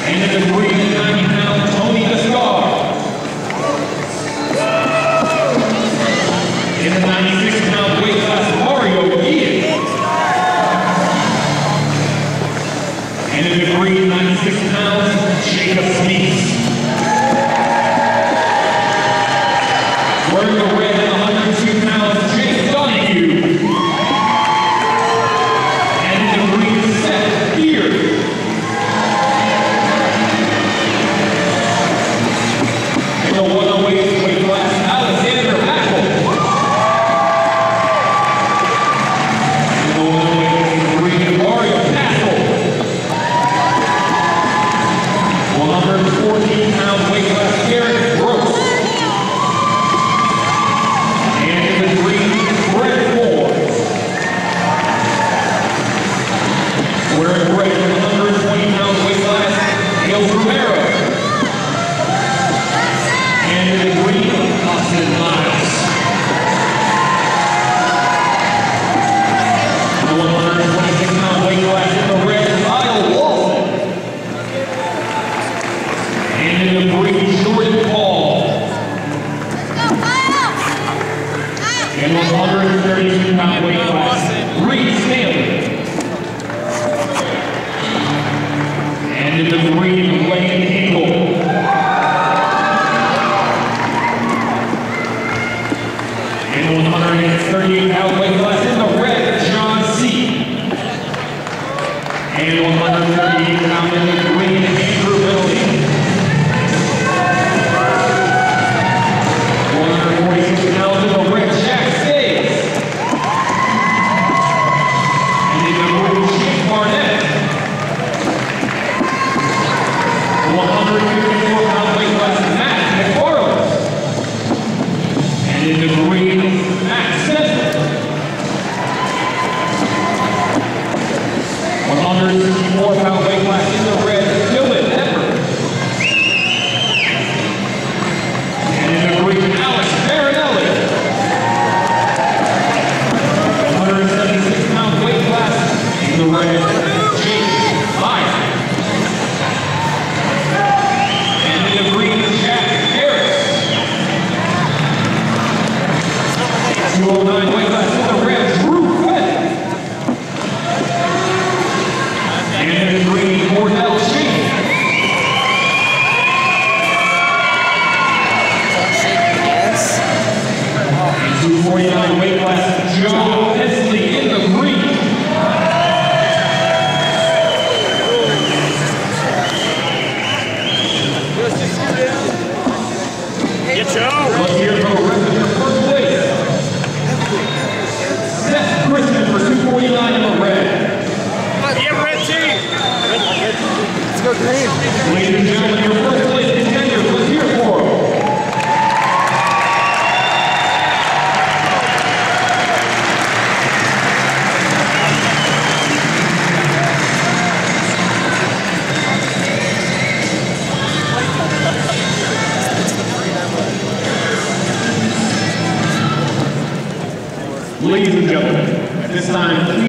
And in the green at 90 pounds, Tony Gaspar. In the 96-pound weight class, Mario Ian. And in the green, 96 pounds, Jacob Sneaks. Wearing the red at 102 pounds, Jake Donahue. And in the green, Seth Beard. In the 108 weight class, Alexander Apple. In the 108 green, Mario Castle. 114-pound weight class, Garrett Gross. And in the green, Brett Moore. Wearing red in the 120-pound weight class, Gil Romero. And in the green, Austin Miles. The 126-pound weight class in the red, Lyle Walton. And in the green, Jordan Paul. And the 132-pound weight class, Reed Stanley. And in the green, Lane Hinkle. And the 138-pound weight class in the red, John C. And 138-pound in the green, Andrew Middleton. 146 pounds in the red, Jack Stays. And in the blue, Chief Barnett. 154-pound weight class, Matt McFarland. And in the green, Matt Spencer. 164-pound weight class in the red, Dylan Edwards. And in the green, Alex Marinelli. 176-pound weight class in the red, Jake Meyer. And in the green, Jack Harris. 209 weight class in the red, Drew Fenn. And in the green, Cordell Sheen. And 249 weight class, Joe Hensley in the green. Get Joe. Let's hear for the rest of your first place. Seth Christian for 249 in the red. Yeah, red team. Let's go green. Ladies and gentlemen, your first place contenders, let's hear for them. Ladies and gentlemen, at this time,